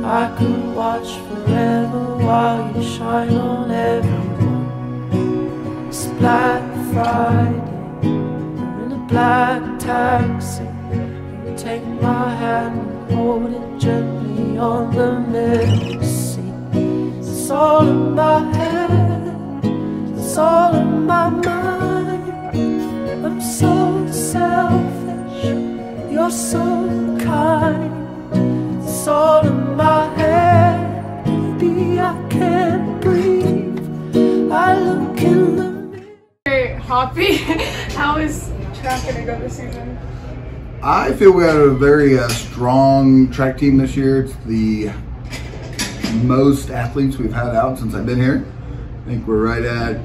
I could watch forever while you shine on everyone. It's Black Friday, I'm in a black taxi. You take my hand and hold it gently on the middle seat. It's all in my head, it's all in my mind. I'm so selfish, you're so kind. It's all in my head, baby, I can't breathe. I look in the mirror. Hey, Hoppy, how is track gonna go this season? I feel we had a very strong track team this year. It's the most athletes we've had out since I've been here. I think we're right at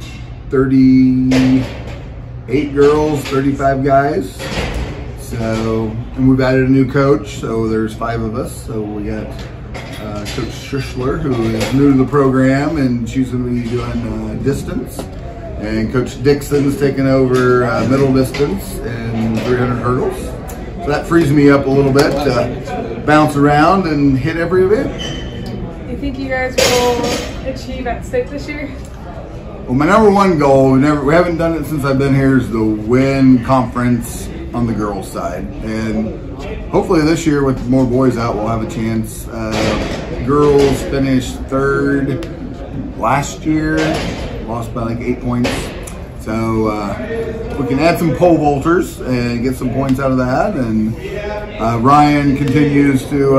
38 girls, 35 guys. So, and we've added a new coach, so there's 5 of us. So we got Coach Schrischler, who is new to the program, and she's going to be doing distance. And Coach Dixon's taking over middle distance and 300 hurdles. So that frees me up a little bit to bounce around and hit every event. Do you think you guys will achieve at state this year? Well, my number one goal, we haven't done it since I've been here, is the win conference on the girls' side. And hopefully this year with more boys out, we'll have a chance. Girls finished 3rd last year, lost by like 8 points. So we can add some pole vaulters and get some points out of that. And Ryan continues to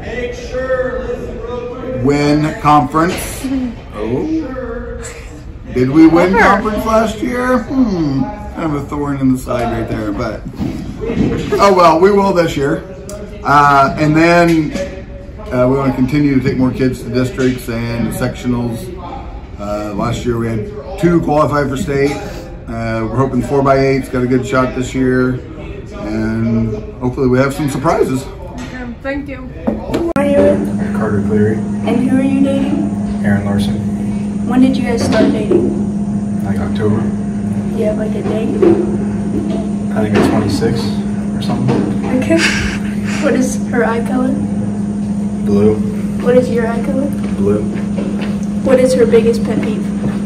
win conference. Oh, did we win conference last year? Kind of a thorn in the side right there, but oh well, we will this year. And then we want to continue to take more kids to districts and sectionals. Last year we had 2 qualify for state. We're hoping 4x8's got a good shot this year, and hopefully we have some surprises. Thank you. Who are you with? Carter Cleary. And who are you dating? Aaron Larson. When did you guys start dating? Like October. Do you have like a date? I think it's 26 or something. Okay. What is her eye color? Blue. What is your eye color? Blue. What is her biggest pet peeve?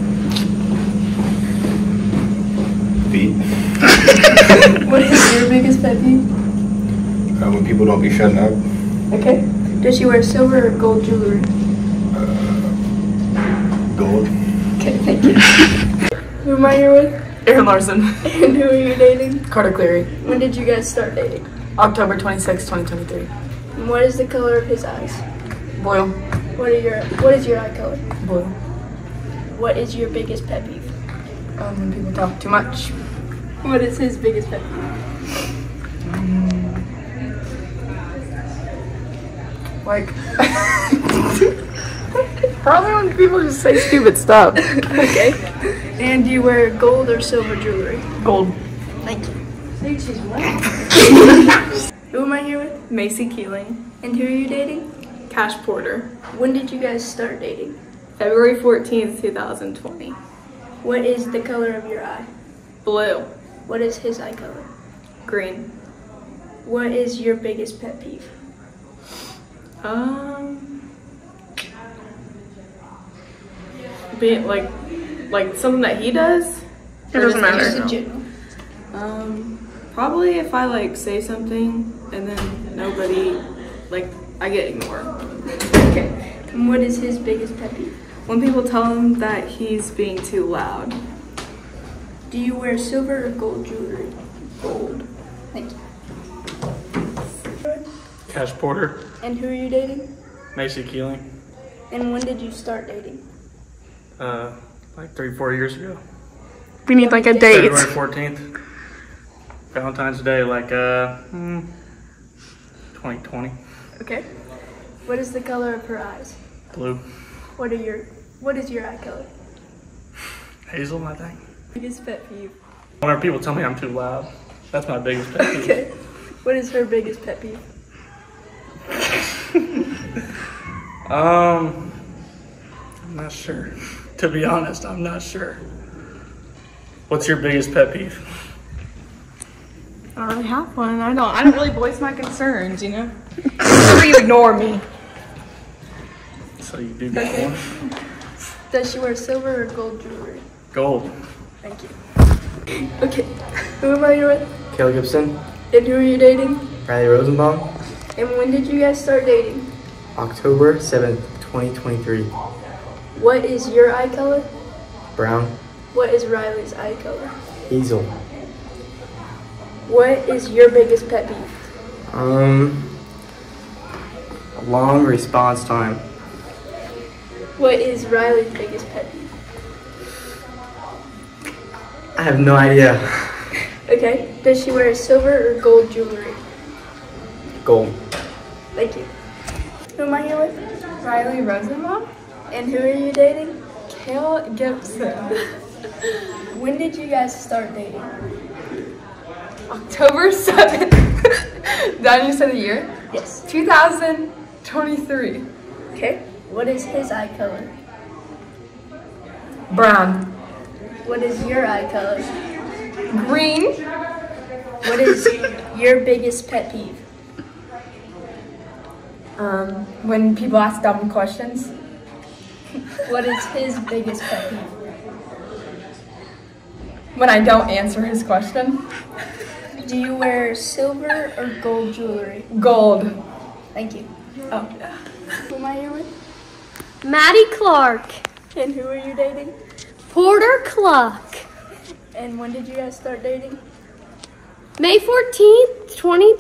Feet. What is your biggest pet peeve? When people don't be shutting up. Okay. Does she wear silver or gold jewelry? Gold. Okay, thank you. Who am I here with? Aaron Larson. And who are you dating? Carter Cleary. When did you guys start dating? October 26, 2023. And what is the color of his eyes? Blue. What is your eye color? Blue. What is your biggest pet peeve? When people talk too much. What is his biggest pet peeve? Like, probably when people just say stupid stuff. Okay. And do you wear gold or silver jewelry? Gold. Thank you. Who am I here with? Macy Keeling. And who are you dating? Cash Porter. When did you guys start dating? February 14th, 2020. What is the color of your eye? Blue. What is his eye color? Green. What is your biggest pet peeve? Being like something that he does. It doesn't matter. Just in general. Probably if I like say something and then nobody, like, I get ignored. Okay. And what is his biggest pet peeve? When people tell him that he's being too loud. Do you wear silver or gold jewelry? Gold. Thank you. Cash Porter. And who are you dating? Macy Keeling. And when did you start dating? Like 3-4 years ago. We need like a date. February 14th. Valentine's Day, like 2020. Okay. What is the color of her eyes? Blue. What is your eye color? Hazel, I think. Biggest pet peeve. Whenever people tell me I'm too loud, that's my biggest pet peeve. Okay. What is her biggest pet peeve? I'm not sure. To be honest, I'm not sure. What's your biggest pet peeve? I don't really have one. I don't really voice my concerns, you know? Or you ignore me. So you do get one. Does she wear silver or gold jewelry? Gold. Thank you. Okay, who am I here with? Kelly Gibson, And who are you dating? Riley Rosenbaum, And when did you guys start dating? October 7th, 2023. What is your eye color? Brown, What is Riley's eye color? Hazel. What is your biggest pet peeve? Long response time. What is Riley's biggest pet peeve? I have no idea. Okay, does she wear silver or gold jewelry? Gold. Thank you. Who am I here with? Riley Rosenbaum? And who are you dating? Kale Gibson. When did you guys start dating? October 7th. Did you say the year? Yes. 2023. Okay, what is his eye color? Brown. What is your eye color? Green. What is your biggest pet peeve? When people ask dumb questions. What is his biggest pet peeve? When I don't answer his question. Do you wear silver or gold jewelry? Gold. Thank you. Oh, who am I here with? Maddie Clark, And who are you dating? Porter Cluck, And when did you guys start dating? May 14th,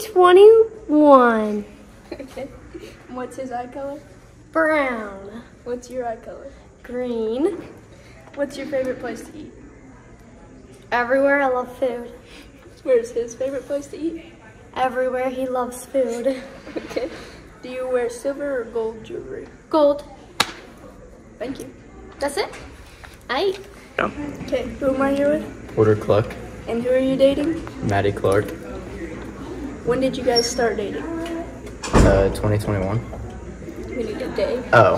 2021. Okay. What's his eye color? Brown, What's your eye color? green, What's your favorite place to eat? everywhere I love food. Where's his favorite place to eat? Everywhere he loves food. Okay. Do you wear silver or gold jewelry? Gold, Thank you. that's it. Aight. Okay, who am I here with? Porter Cluck, And who are you dating? Maddie Clark, When did you guys start dating? 2021. We need a day. Oh,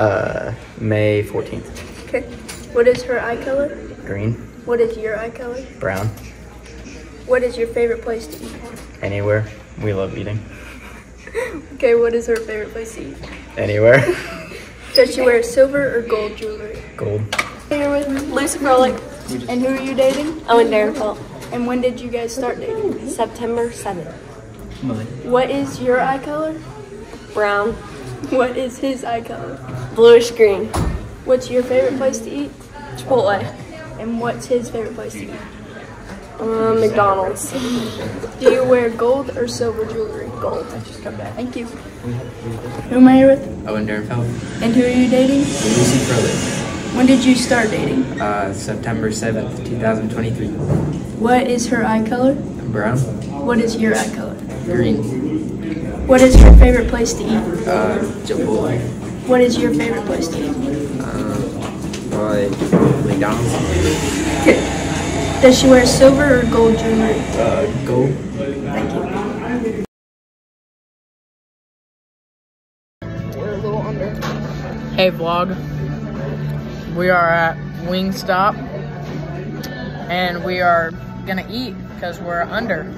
May 14th. Okay. What is her eye color? Green, What is your eye color? brown, What is your favorite place to eat? anywhere. We love eating. Okay, what is her favorite place to eat? Anywhere. Does she wear silver or gold jewelry? Gold. Here with Lucy Frolic. And who are you dating? Owen Darrenfeld, And when did you guys start dating? September 7th. What is your eye color? Brown, What is his eye color? bluish green, What's your favorite place to eat? Chipotle, And what's his favorite place to eat? McDonald's. Do you wear gold or silver jewelry? Gold. Thank you. Who am I here with? Owen Darrenfeld. And who are you dating? Lucy Froelich. When did you start dating? September 7th, 2023. What is her eye color? Brown. What is your eye color? Green. What is her favorite place to eat? Chipotle. What is your favorite place to eat? Probably McDonald's. Okay. Does she wear silver or gold jewelry? Gold. Thank you. Hey vlog, we are at Wingstop and we are gonna eat because we're under.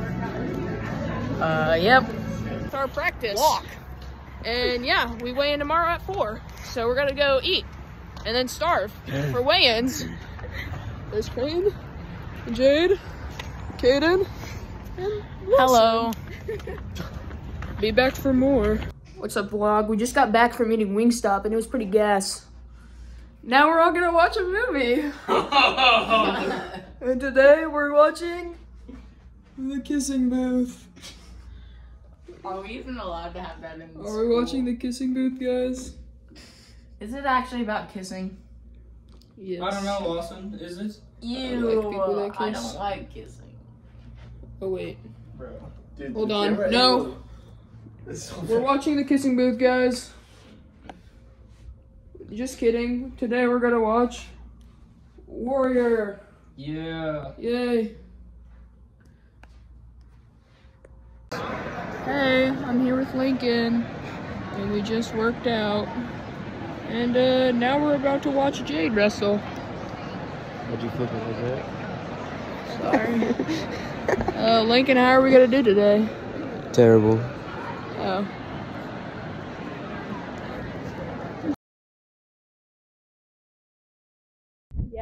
Yep. It's our practice. Walk. And yeah, we weigh in tomorrow at 4, so we're gonna go eat and then starve for weigh-ins. There's Crane, Jade, Kaden, and hello. Be back for more. What's up, vlog? We just got back from eating Wingstop and it was pretty gas. Now we're all gonna watch a movie. And today we're watching The Kissing Booth. Are we even allowed to have that in this? Are we watching The Kissing Booth, guys? Is it actually about kissing? Yes. I don't know, Lawson. Is it? Ew, like people that I kiss. don't like kissing. Oh wait. Bro. Dude, Hold the on. camera No. angle is so We're watching The Kissing Booth, guys. Just kidding. Today we're gonna watch Warrior. Yeah. Yay. Hey, I'm here with Lincoln. And we just worked out. And now we're about to watch Jade wrestle. What'd you flip it like that? Sorry. Lincoln, how are we gonna do today? Terrible. Oh.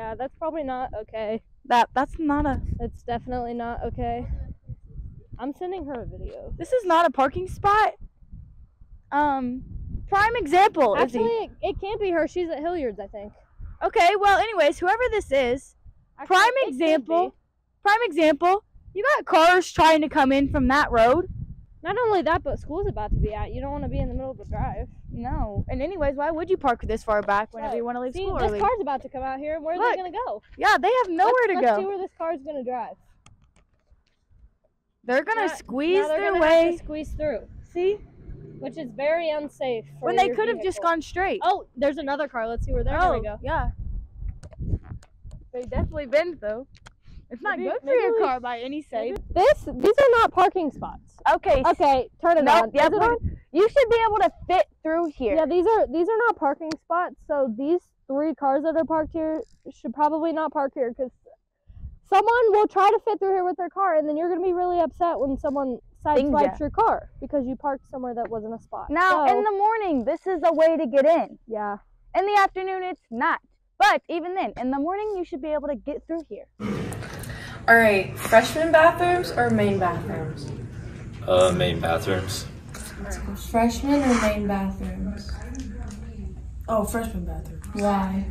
Yeah, that's probably not okay. That's not a. It's definitely not okay. I'm sending her a video. This is not a parking spot. Prime example. Actually, it can't be her. She's at Hilliard's, I think. Okay, well, anyways, whoever this is, Actually, prime example. You got cars trying to come in from that road. Not only that, but school's about to be out. You don't want to be in the middle of the drive. No. And anyways, why would you park this far back whenever you want to leave school early? This car's about to come out here. Where are they going to go? Yeah, they have nowhere to go. Let's see where this car's going to drive. They're going to squeeze their way. Have to squeeze through. See? Which is very unsafe. When they could have just gone straight. Oh, there's another car. Let's see where they're going to go. Yeah. They definitely bend, though. It's not good for your car by any say. These are not parking spots. Okay. Okay, turn it on. Yeah, you should be able to fit through here. Yeah, these are not parking spots. So these 3 cars that are parked here should probably not park here because someone will try to fit through here with their car, and then you're gonna be really upset when someone sideswipes your car because you parked somewhere that wasn't a spot. Now, in the morning, this is a way to get in. Yeah. In the afternoon, it's not. But even then, in the morning, you should be able to get through here. All right, freshman bathrooms or main bathrooms? Main bathrooms. Freshman or main bathrooms? Oh, freshman bathrooms. Why?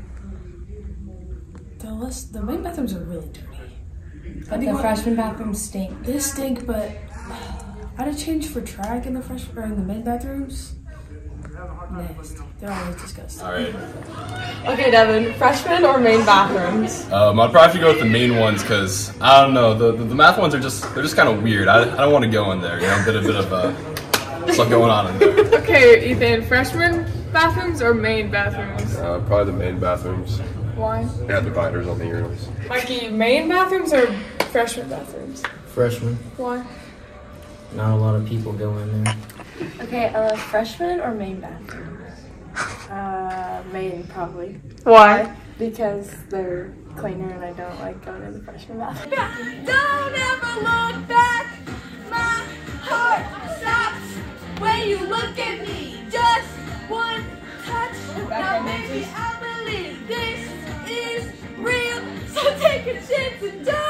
The main bathrooms are really dirty. But the freshman bathrooms stink. They stink, but I'd have changed for track in the main bathrooms. Nasty. They're always disgusting. All right. Okay, Devin, freshman or main bathrooms? I'd probably have to go with the main ones because I don't know, the math ones are just kind of weird. I don't want to go in there. You know, a bit of stuff going on in there. Okay, Ethan, freshman bathrooms or main bathrooms? Probably the main bathrooms. Why? They have dividers on the urinals. Mikey, main bathrooms or freshman bathrooms? Freshman. Why? Not a lot of people go in there. Okay, freshman or main bathrooms? Main, probably. Why? Because they're cleaner and I don't like going to the freshman bathroom. Don't ever look back. My heart stops when you look at me. Just one touch. Now baby, I believe this is real. So take a chance and die.